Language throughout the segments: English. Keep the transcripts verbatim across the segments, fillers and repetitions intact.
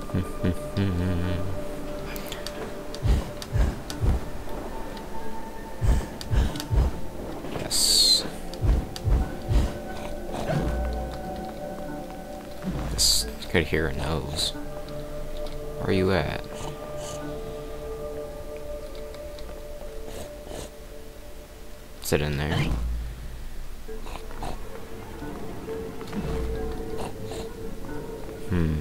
Yes. This could hear a nose. Where are you at? Sit in there. Hmm.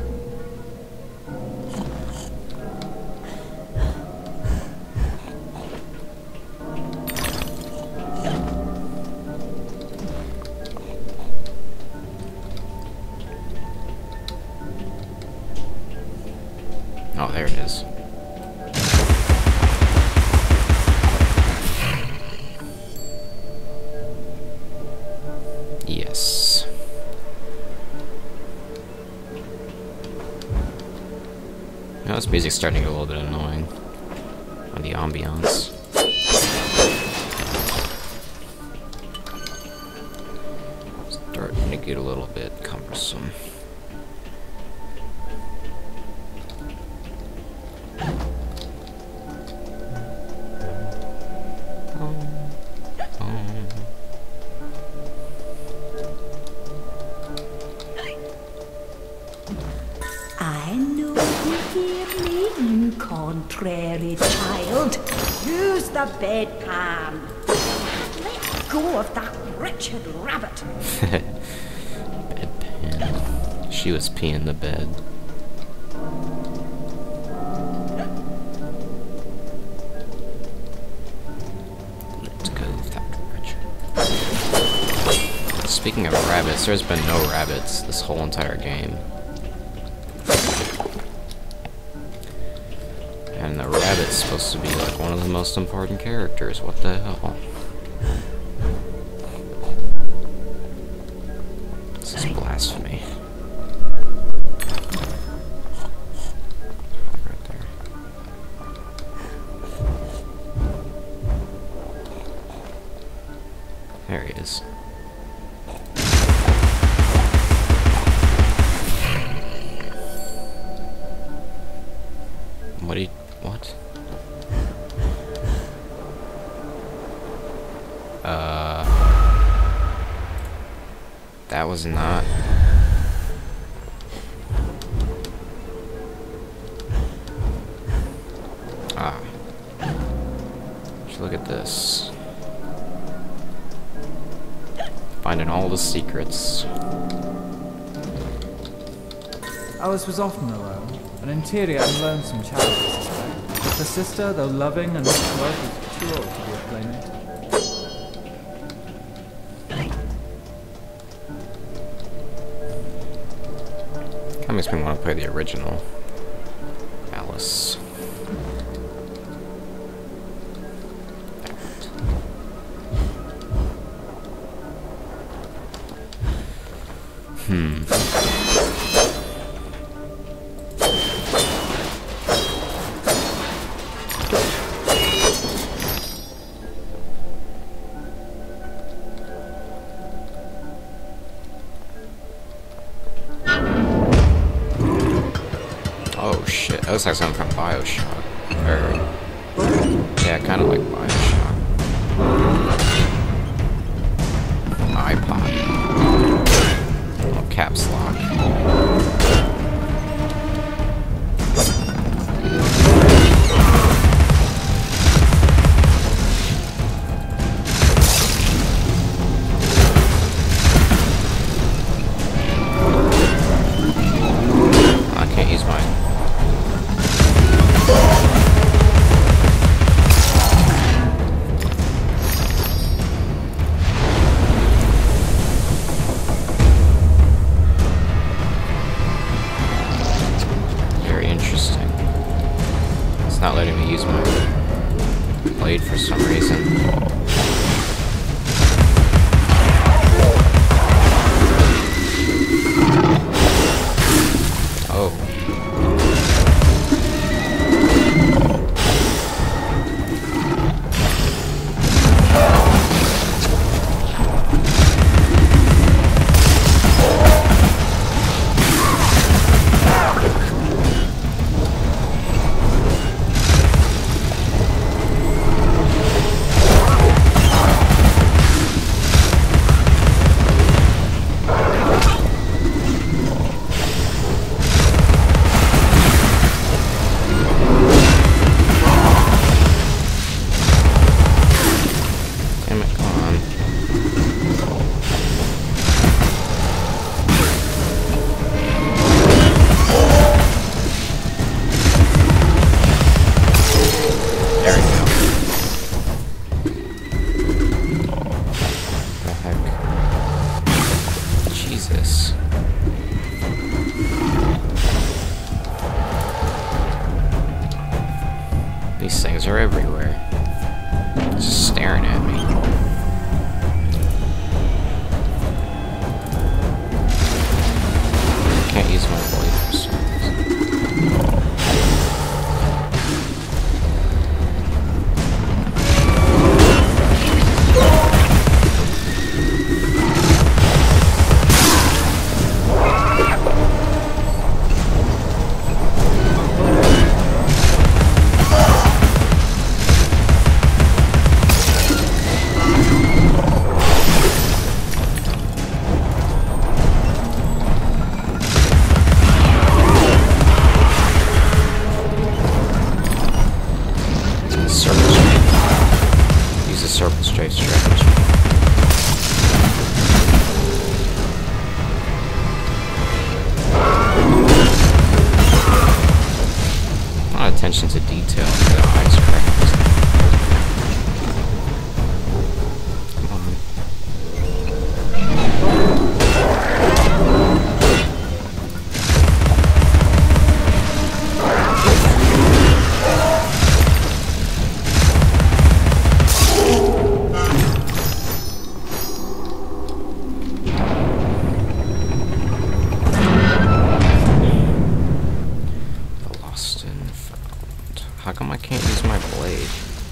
Oh, there it is. Yes. Now this music's starting to get a little bit annoying. Or the ambiance. Starting to get a little bit cumbersome. I know you hear me, you contrary child. Use the bedpan. Let go of that wretched rabbit. Bedpan. She was peeing the bed. Let's go that direction. Speaking of rabbits, there's been no rabbits this whole entire game. And the rabbit's supposed to be like one of the most important characters. What the hell? This is blasphemy. Right there. There he is. What do you... What? Uh... That was not... Ah. Just look at this. Finding all the secrets. Alice was often alone, an interior and lonesome child, I suspect. Her sister, though loving and loved, was too old to be a playmate. That makes me want to play the original Alice. Hmm. Oh shit, that looks like something from Bioshock. Or, yeah, kind of like Bioshock. iPod. Oh, caps lock. I can't use mine. Very interesting. It's not letting me use my blade for some reason. Oh. These things are everywhere. Just staring at me. Can't use my blade for some reason. Circle strafe strategy. A lot of attention to detail for the eyes cracked. Come on. How come I can't use my blade?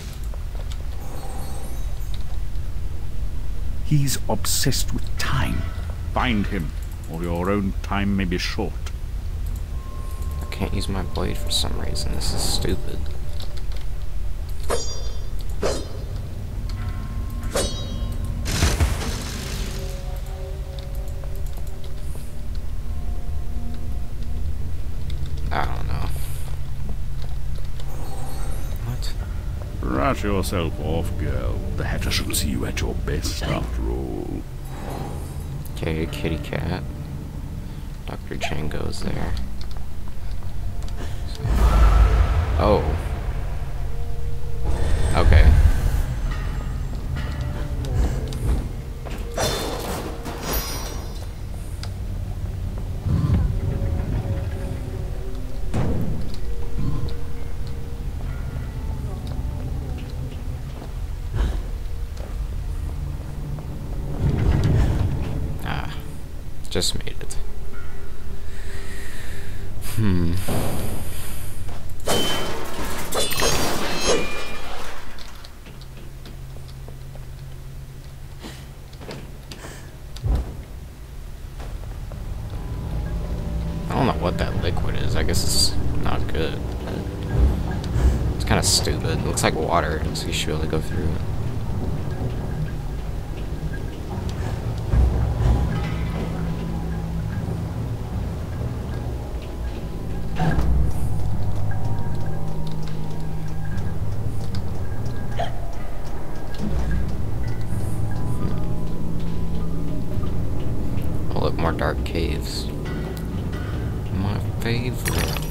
He's obsessed with time. Find him, or your own time may be short. I can't use my blade for some reason. This is stupid. I don't know. Brush yourself off, girl. The Hatter shall see you at your best, after all. Okay, kitty cat. Doctor Django's there. So. Oh. Okay. Just made it. Hmm. I don't know what that liquid is. I guess it's not good. It's kind of stupid. It looks like water, so you should be able to go through it. Oh, look, more dark caves. My favorite.